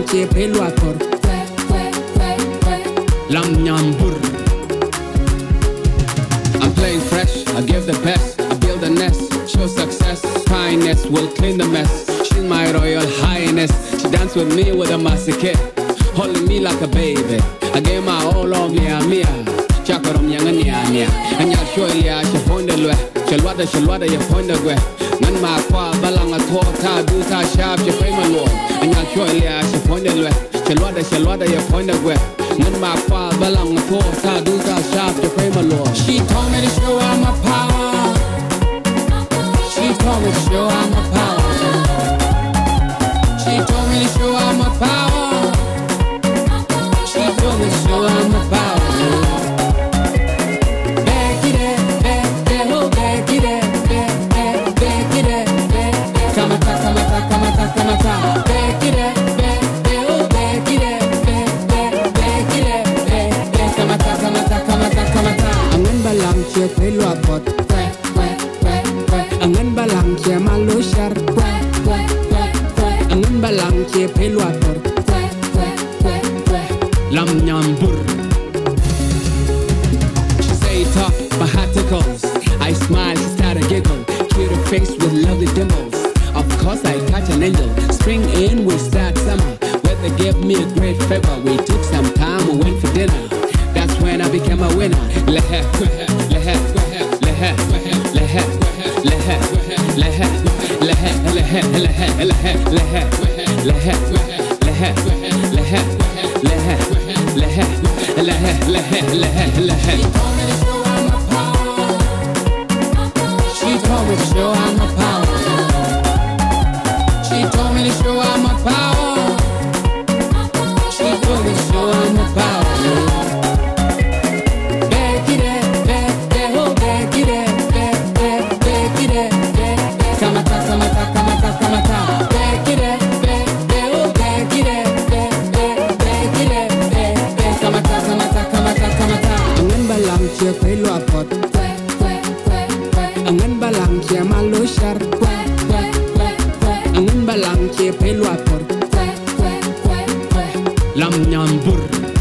che pelo ator lam nyambur. I'm playing fresh, I give the best, I build a nest, show success, kindness will clean the mess. She's my royal highness, she dance with me with a massacre, holding me like a baby. I gave my all on mia. Chakarom yang ania, anya shoya she point the lwe, shalwada ya point the gwe. Nan ma kwa balanga to ta du ta sharp she pay my lord. Anya shoya she point the lwe, shalwada ya point the gwe. Nan ma kwa balanga to ta du ta sharp she pay my lord. She told me to show her my power. She told me to show her my power. She told me to show her my power. She told me to show her my power. Pelo apot, angan balang che malo shar, angan balang che pelo apot, lam nyambur. She say tough, my heart tickles. I smile, she start to giggle. Cute her face with lovely dimples. Of course I catch an angel. Spring in, we start summer. Weather gave me a great favor. We took some time, we went for dinner. That's when I became a winner. She told me to show her my power. She told me to show her my power. She told me to show her my power. Pelo apot, angan balang che malo shar, angan balang che pelo apot, lam nyambur.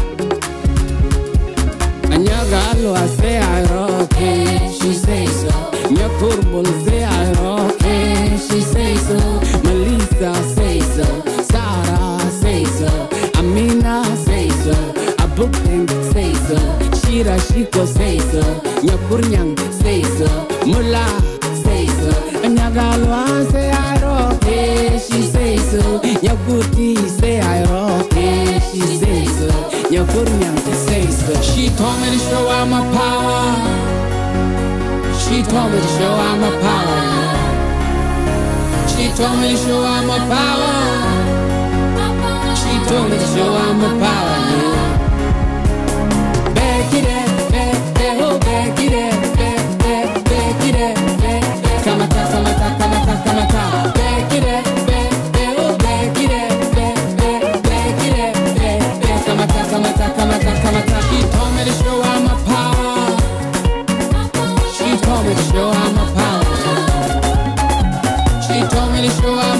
Anyagalo ase aroke, she say so. Nyakurbul say aroke, she say so. Melissa say so, Sarah say so, Amina say so, Abukeng say so. Shira Shiko say so, Nyakurnyang say so, Mula say so, Nyagalwa say I rock, she say so, Nyaguti say I rock, she say so, Nyakurnyang say so. She told me to show her my power. She told me to show her my power. She told me to show her my power. She told me to show her my power. Show her my power. She told me to show her